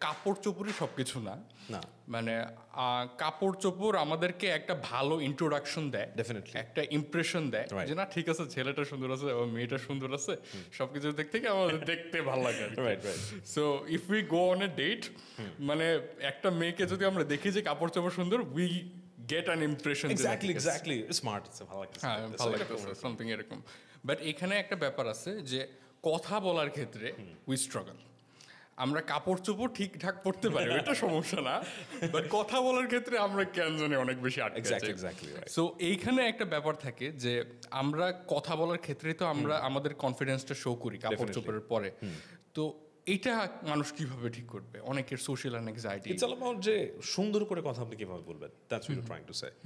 কাপড় চোপড়ই সবকিছু না। না, মানে কাপড় চোপড় আমাদেরকে একটা ভালো ইন্ট্রোডাকশন দেয়, ডেফিনেটলি একটা ইমপ্রেশন দেয় যে না ঠিক আছে ছেলেটা সুন্দর আছে ও মেয়েটা সুন্দর আছে, সবকিছু দিক থেকে আমাদের দেখতে ভালো লাগে। So if we go on a date, মানে একটা মেয়েকে যদি আমরা দেখি যে কাপড় চোপড় সুন্দর, we get an impression. Exactly smart, ভালো লাগছে, ভালো লাগতেছে সামথিং এরকম। বাট এখানে একটা ব্যাপার আছে যে কথা বলার ক্ষেত্রে উই স্ট্রাগল। আমরা কাপড় চোপড় ঠিকঠাক পড়তে পারি, এটা সমস্যা না, বাট কথা বলার ক্ষেত্রে আমরা কেন জানি অনেক বেশি আটকে যাই। সো এইখানে একটা ব্যাপার থাকে যে আমরা কথা বলার ক্ষেত্রে তো আমরা আমাদের কনফিডেন্সটা শো করি কাপড় চোপড়ের পরে। তো এটা মানুষ কিভাবে ঠিক করবে? অনেকের social anxiety. It's all about যে সুন্দর করে কথা আপনি কিভাবে বলবেন, that's what you trying to say.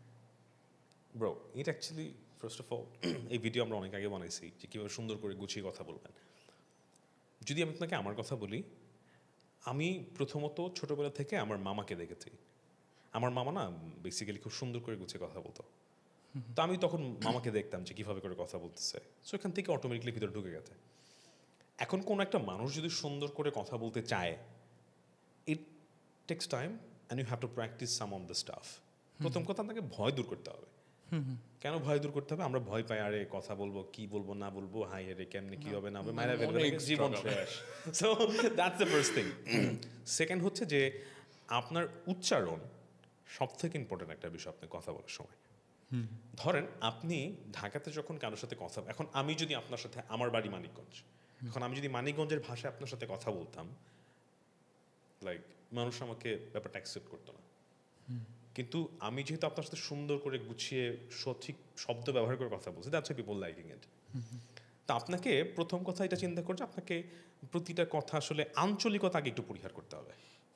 Bro, it actually first of all এই ভিডিও আমরা অনেক আগে বানাইছি যে কীভাবে সুন্দর করে গুছিয়ে কথা বলবেন। যদি আমি আপনাকে আমার কথা বলি, আমি প্রথমত ছোটোবেলা থেকে আমার মামাকে দেখেছি। আমার মামা না বেসিক্যালি খুব সুন্দর করে গুছিয়ে কথা বলতো। তো আমি তখন মামাকে দেখতাম যে কীভাবে করে কথা বলতেছে, সো এখান থেকে অটোমেটিকলি ভিতরে ঢুকে গেছে। এখন কোনো একটা মানুষ যদি সুন্দর করে কথা বলতে চায়, it takes time and you have to practice some of the stuff. প্রথম কথা আপনাকে ভয় দূর করতে হবে। কেন ভয় দূর করতে হবে? আমরা ভয় পাই, আরে কথা বলবো কি বলবো না বলবো, হাই আরে কেমনি কি হবে না হবে, মায়েরা ফেলবে, জীবন শেষ। So that's the first thing. Second হচ্ছে যে আপনার উচ্চারণ সব থেকে ইম্পর্টেন্ট একটা বিষয় আপনি কথা বলার সময়। ধরেন আপনি ঢাকাতে যখন কারোর সাথে কথা, এখন আমি যদি আপনার সাথে, আমার বাড়ি মানিকগঞ্জ, এখন আমি যদি মানিকগঞ্জের ভাষায় আপনার সাথে কথা বলতাম, লাইক মানুষ আমাকে ব্যাপারটা অ্যাকসেপ্ট করতো না। কিন্তু আমি যেহেতু আপনার সাথে সুন্দর করে গুছিয়ে সঠিক শব্দ ব্যবহার করে কথা বলছি, that's why people liking it. তা আপনাকে প্রথম কথা এটা চিন্তা করছে, আপনাকে প্রতিটা কথা আসলে আঞ্চলিকতা আগে একটু পরিহার করতে হবে।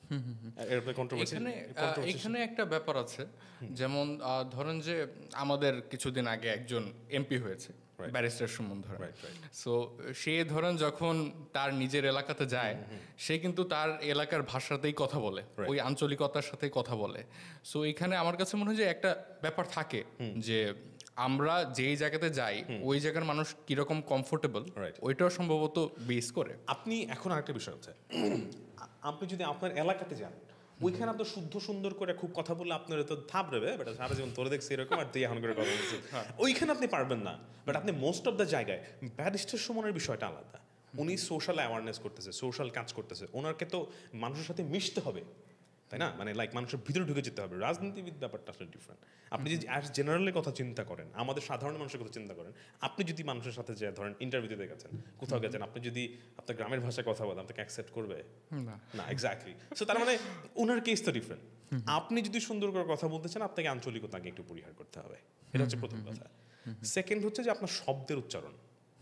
এখানে একটা ব্যাপার আছে, যেমন ধরেন যে আমাদের কিছুদিন আগে একজন এমপি হয়েছে, ব্যারিস্টার সুমন ধরেন। সো সে ধরেন যখন তার নিজের এলাকাতে যায়, সে কিন্তু তার এলাকার ভাষাতেই কথা বলে, ওই আঞ্চলিকতার সাথেই কথা বলে। সো এখানে আমার কাছে মনে হয় যে একটা ব্যাপার থাকে যে আমরা যেই জায়গাতে যাই ওই জায়গার মানুষ কিরকম কমফোর্টেবল, ওইটাও সম্ভবত বেস করে। আপনি এখন আরেকটা বিষয় হচ্ছে, আপনি যদি আপনার এলাকাতে যান, ওইখানে আপনার শুদ্ধ সুন্দর করে খুব কথা বললে আপনার তো থাপ দেবে, বাট সারা জীবন তোরে দেখছি এরকম আর তুই এখন করে কথা বলছিস, ওইখানে আপনি পারবেন না। বাট আপনি মোস্ট অফ দ্য জায়গায়, ব্যারিস্টার সুমনের বিষয়টা আলাদা, উনি সোশ্যাল অ্যাওয়ারনেস করতেছে, সোশ্যাল কাজ করতেছে, ওনাকে তো মানুষের সাথে মিশতে হবে, তাই না? মানে লাইক মানুষের ভিতরে ঢুকে যেতে হবে। রাজনীতিবিদ ব্যাপারটা আসলে ডিফারেন্ট। আপনি যদি অ্যাজ জেনারেলের কথা চিন্তা করেন, আমাদের সাধারণ মানুষের কথা চিন্তা করেন, আপনি যদি মানুষের সাথে যে ধরেন ইন্টারভিউতে গেছেন, কোথাও গেছেন, আপনি যদি আপনার গ্রামের ভাষায় কথা বলেন, আপনাকে অ্যাকসেপ্ট করবে না। এক্স্যাক্টলি। সো তার মানে ওনার কেস তো ডিফারেন্ট। আপনি যদি সুন্দর করে কথা বলতে চান, আপনাকে আঞ্চলিকতা আগে একটু পরিহার করতে হবে, এটা হচ্ছে প্রথম কথা। সেকেন্ড হচ্ছে যে আপনার শব্দের উচ্চারণ।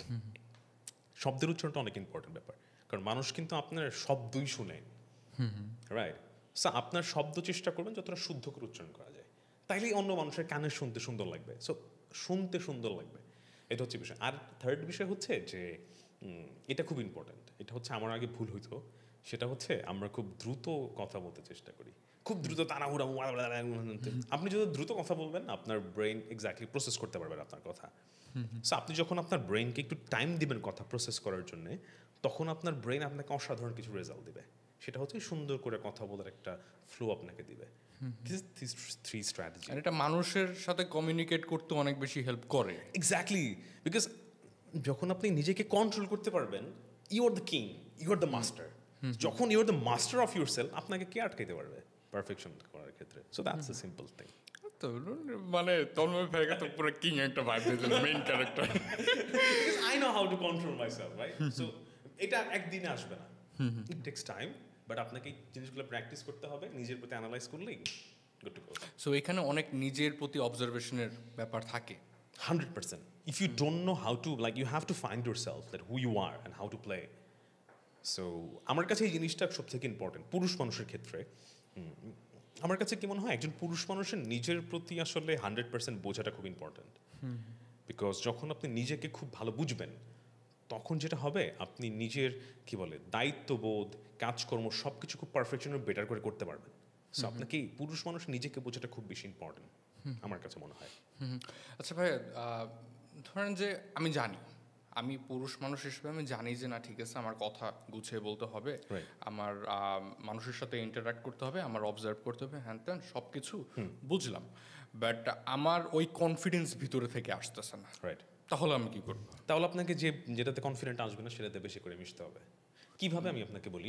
শব্দের উচ্চারণটা অনেক ইম্পর্টেন্ট ব্যাপার, কারণ মানুষ কিন্তু আপনার শব্দই শুনে, রাইট? সো আপনার শব্দ চেষ্টা করবেন যতটা শুদ্ধ করে উচ্চারণ করা যায়, তাইলেই অন্য মানুষের কানে শুনতে সুন্দর লাগবে। সো শুনতে সুন্দর লাগবে, এটা হচ্ছে বিষয়। আর থার্ড বিষয় হচ্ছে যে এটা খুব ইম্পর্ট্যান্ট, এটা হচ্ছে আমার আগে ভুল হইতো, সেটা হচ্ছে আমরা খুব দ্রুত কথা বলতে চেষ্টা করি, খুব দ্রুত তাড়াহুড়া। আপনি যদি দ্রুত কথা বলবেন, আপনার ব্রেন এক্স্যাক্টলি প্রসেস করতে পারবেন আপনার কথা। সো আপনি যখন আপনার ব্রেনকে একটু টাইম দিবেন কথা প্রসেস করার জন্য, তখন আপনার ব্রেন আপনাকে অসাধারণ কিছু রেজাল্ট দেবে। সেটা হচ্ছে সুন্দর করে কথা বলার একটা ফ্লো আপনাকে দিবে। থ্রি স্ট্র্যাটেজি, আর এটা মানুষের সাথে কমিউনিকেট করতে অনেক বেশি হেল্প করে। এক্স্যাক্টলি, বিকজ যখন আপনি নিজেকে কন্ট্রোল করতে পারবেন, you are the king, you are the master. যখন you are the master of yourself, আপনাকে কে আটকাইতে পারবে পারফেকশন করার ক্ষেত্রে? So that's a simple thing. তো মানে তন্ময় ভাইকে তো পুরো কিং একটা ভাইব দিয়েছেন, main character. Because I know how to control myself, right? So এটা একদিনে আসবে না, ইট টেক্স টাইম, বাট আপনাকে এই জিনিসগুলো প্র্যাকটিস করতে হবে, নিজের প্রতি অ্যানালাইজ করলেই গুড টু গো। সো এখানে অনেক নিজের প্রতি অবজারভেশনের ব্যাপার থাকে। 100%. If you don't know how to, like, you have to find yourself, that who you are and how to play. So আমার কাছে এই জিনিসটা সব থেকে ইম্পর্টেন্ট পুরুষ মানুষের ক্ষেত্রে। আমার কাছে কি মনে হয়, একজন পুরুষ মানুষের নিজের প্রতি আসলে 100% বোঝাটা খুব ইম্পর্টেন্ট। বিকজ যখন আপনি নিজেকে খুব ভালো বুঝবেন, তখন যেটা হবে, আপনি নিজের কি বলে দায়িত্ববোধ, কাজকর্ম সব কিছু খুব পারফেকশন বেটার করে করতে পারবেন। সো আপনাকে পুরুষ মানুষ নিজেকে বোঝাটা খুব বেশি ইম্পর্টেন্ট আমার কাছে মনে হয়। আচ্ছা ভাই, ধরেন যে আমি জানি আমি পুরুষ মানুষ হিসেবে আমি জানি যে না ঠিক আছে আমার কথা গুছিয়ে বলতে হবে, Right. আমার মানুষের সাথে ইন্টারাক্ট করতে হবে, আমার অবজার্ভ করতে হবে, হ্যান ত্যান সব কিছু বুঝলাম, বাট আমার ওই কনফিডেন্স ভিতরে থেকে আসতেছে না, রাইট। তাহলে আমি কি করবো? তাহলে আপনাকে যেটাতে কনফিডেন্ট আসবে না সেটাতে বেশি করে মিশতে হবে। কিভাবে আমি আপনাকে বলি,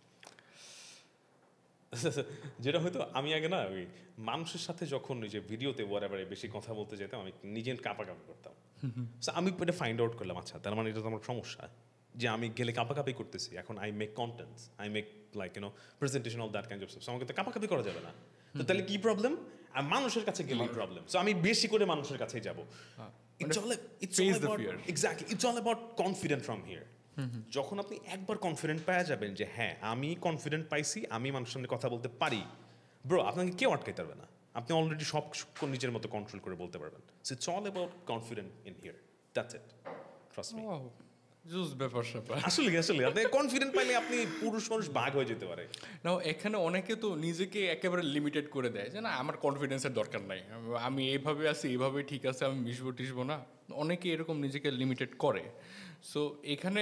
যেটা হয়তো আমি আগে না ওই মানুষের সাথে যখন ওই যে ভিডিওতে ওয়ারেভারে বেশি কথা বলতে যেতাম আমি নিজে কাঁপাকাঁপি করতাম। So আমি এটা ফাইন্ড আউট করলাম, আচ্ছা তার মানে এটা তো আমার সমস্যা যে আমি গেলে কাঁপাকাঁপি করতেছি। এখন I make contents, I make like presentation all that kind of stuff. আমাকে তো কাঁপাকাঁপি করা যাবে না। তো তাহলে কি প্রবলেম? আর মানুষের কাছে গেলেই প্রবলেম। সো আমি বেশি করে মানুষের কাছেই যাব। Exactly, it's all about confident from here. যখন আপনি একবার কনফিডেন্ট পাওয়া যাবেন যে হ্যাঁ আমি কনফিডেন্ট পাইছি, আমি মানুষের সামনে কথা বলতে পারি, ব্রো আপনাকে কেউ আটকাইতে পারবে না। আপনি অলরেডি সব নিজের মতো কন্ট্রোল করে বলতে পারবেন। So it's all about confident in here, that's it, trust me. জুস ব্যাপার স্যাপার। আসলে আপনি কনফিডেন্ট পাইলে আপনি পুরুষ মানুষ বাঘ হয়ে যেতে পারে। না এখানে অনেকে তো নিজেকে একেবারে লিমিটেড করে দেয় যে না আমার কনফিডেন্সের দরকার নাই, আমি এইভাবে আছি, এইভাবে ঠিক আছে, আমি মিশবো টিসবো না। অনেকে এরকম নিজেকে লিমিটেড করে। সো এখানে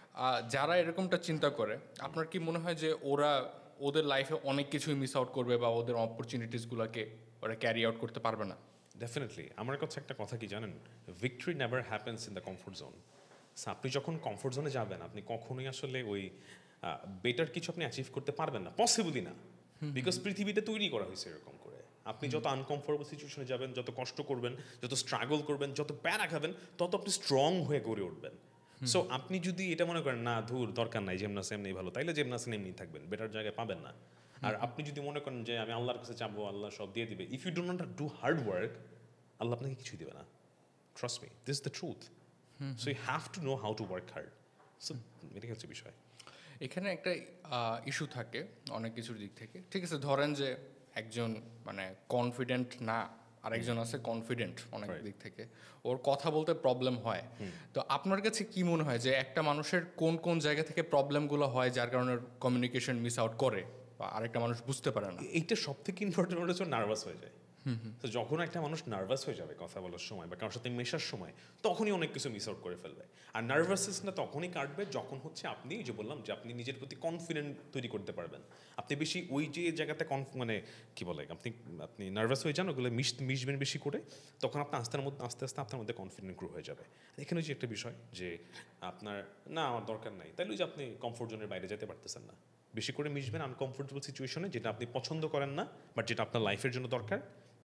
যারা এরকমটা চিন্তা করে, আপনার কি মনে হয় যে ওরা ওদের লাইফে অনেক কিছুই মিস আউট করবে বা ওদের অপরচুনিটিসগুলোকে ওরা ক্যারি আউট করতে পারবে না? ডেফিনেটলি। আমার কাছে একটা কথা কি জানেন, victory never happens in the comfort zone. আপনি যখন কমফোর্ট জোনে যাবেন আপনি কখনোই আসলে ওই বেটার কিছু আপনি অ্যাচিভ করতে পারবেন না, পসিবলই না। বিকজ পৃথিবীতে তৈরি করা হয়েছে এরকম করে। আপনি যত আনকমফোর্টেবল সিচুয়েশনে যাবেন, যত কষ্ট করবেন, যত স্ট্রাগল করবেন, যত প্যারা খাবেন, তত আপনি স্ট্রং হয়ে গড়ে উঠবেন। সো আপনি যদি এটা মনে করেন না ধুর দরকার নাই, যেমনাসে এমনি ভালো, তাইলে যেমনাসে এমনি থাকবেন, বেটার জায়গায় পাবেন না। আর আপনি যদি মনে করেন যে আমি আল্লাহর কাছে চাবো, আল্লাহ সব দিয়ে দিবে, if you do not do hard work, Allah আপনাকে কিছুই দেবে না। Trust me, this is the truth. So you have to know how to work hard. So এটাই হচ্ছে বিষয়। এখানে একটা ইস্যু থাকে অনেক কিছুর দিক থেকে। ঠিক আছে, ধরেন যে একজন মানে কনফিডেন্ট না, আরেকজন আছে কনফিডেন্ট অনেক দিক থেকে, ওর কথা বলতে প্রবলেম হয়। তো আপনার কাছে কি মনে হয় যে একটা মানুষের কোন কোন জায়গা থেকে প্রবলেমগুলো হয় যার কারণে কমিউনিকেশন মিস আউট করে বা আরেকটা মানুষ বুঝতে পারে না? এইটা সব থেকে ইম্পর্টেন্ট হচ্ছে নার্ভাস হয়ে যায়। তো যখন একটা মানুষ নার্ভাস হয়ে যাবে কথা বলার সময় বা কারোর সাথে মেশার সময়, তখনই অনেক কিছু মিস আউট করে ফেলবে। আর নার্ভাসনেসটা তখনই কাটবে যখন হচ্ছে আপনি যে বললাম যে আপনি নিজের প্রতি কনফিডেন্ট তৈরি করতে পারবেন। আপনি বেশি ওই যে জায়গাতে মানে কি বলে আপনি নার্ভাস হয়ে যান, ওগুলো মিশবেন বেশি করে, তখন আপনার আস্তে আস্তে আপনার মধ্যে কনফিডেন্ট গ্রো হয়ে যাবে। এখানে যে একটা বিষয় যে আপনার না আমার দরকার নাই, তাহলে ওই যে আপনি কমফোর্ট জোনের বাইরে যেতে পারতেছেন না। বেশি করে মিশবেন আনকমফোর্টেবল সিচুয়েশনে, যেটা আপনি পছন্দ করেন না বাট যেটা আপনার লাইফের জন্য দরকার,